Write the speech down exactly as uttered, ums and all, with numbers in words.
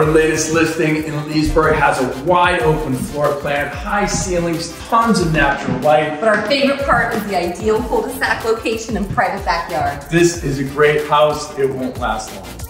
Our latest listing in Leesburg has a wide open floor plan, high ceilings, tons of natural light. But our favorite part is the ideal cul-de-sac location and private backyard. This is a great house. It won't last long.